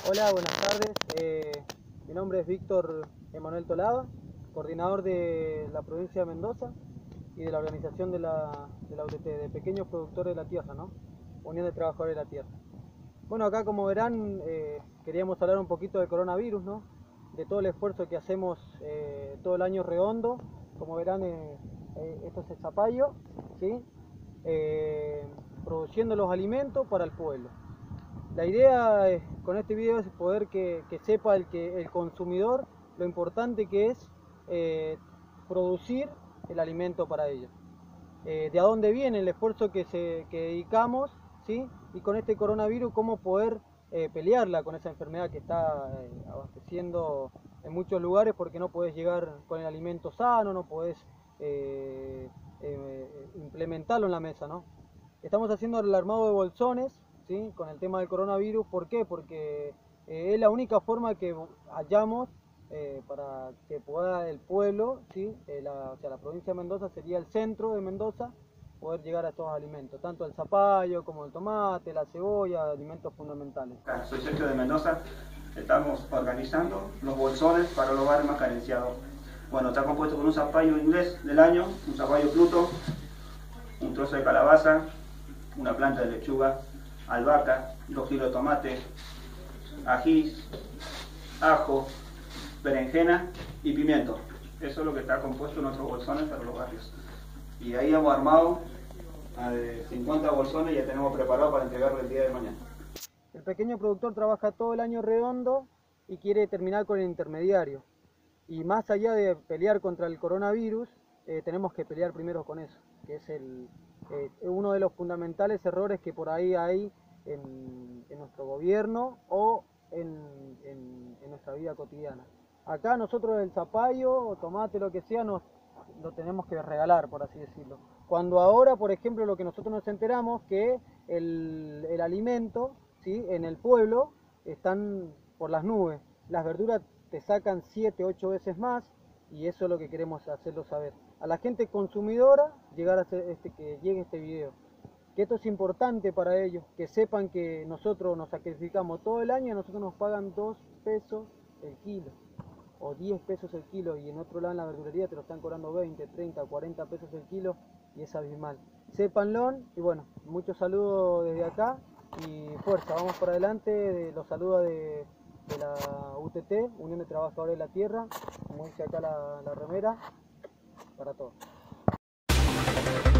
Hola, buenas tardes. Mi nombre es Víctor Emanuel Tolaba, coordinador de la provincia de Mendoza y de la organización de la UTT, de Pequeños Productores de la Tierra, ¿no? Unión de Trabajadores de la Tierra. Bueno, acá como verán, queríamos hablar un poquito del coronavirus, ¿no? De todo el esfuerzo que hacemos todo el año redondo. Como verán, esto es el zapallo, ¿sí? Produciendo los alimentos para el pueblo. La idea con este video es poder que sepa el consumidor lo importante que es producir el alimento para ellos. De a dónde viene el esfuerzo que dedicamos, ¿sí? Y con este coronavirus cómo poder pelearla con esa enfermedad que está abasteciendo en muchos lugares, porque no podés llegar con el alimento sano, no podés implementarlo en la mesa, ¿no? Estamos haciendo el armado de bolsones, ¿sí? Con el tema del coronavirus. ¿Por qué? Porque es la única forma que hallamos para que pueda el pueblo, ¿sí? O sea, la provincia de Mendoza sería el centro de Mendoza, poder llegar a estos alimentos, tanto el zapallo como el tomate, la cebolla, alimentos fundamentales. Soy Sergio de Mendoza, estamos organizando los bolsones para los hogares más carenciados. Bueno, está compuesto por un zapallo inglés del año, un zapallo Pluto, un trozo de calabaza, una planta de lechuga, albahaca, 2 kilos de tomate, ají, ajo, berenjena y pimiento. Eso es lo que está compuesto en nuestros bolsones para los barrios. Y ahí hemos armado 50 bolsones y ya tenemos preparado para entregarlo el día de mañana. El pequeño productor trabaja todo el año redondo y quiere terminar con el intermediario. Y más allá de pelear contra el coronavirus, tenemos que pelear primero con eso, que es uno de los fundamentales errores que por ahí hay en nuestro gobierno o en nuestra vida cotidiana. Acá nosotros el zapallo o tomate, lo que sea, lo tenemos que regalar, por así decirlo. Cuando ahora, por ejemplo, lo que nosotros nos enteramos que el alimento, ¿sí? En el pueblo están por las nubes. Las verduras te sacan 7, 8 veces más, y eso es lo que queremos hacerlo saber a la gente consumidora, llegar a que llegue este video, que esto es importante para ellos, que sepan que nosotros nos sacrificamos todo el año y a nosotros nos pagan 2 pesos el kilo o 10 pesos el kilo, y en otro lado en la verdulería te lo están cobrando 20, 30, 40 pesos el kilo, y es abismal. Sépanlo. Y bueno, muchos saludos desde acá y fuerza, vamos por adelante. Los saludos de la UTT, Unión de Trabajadores de la Tierra, como dice acá la remera, para todos.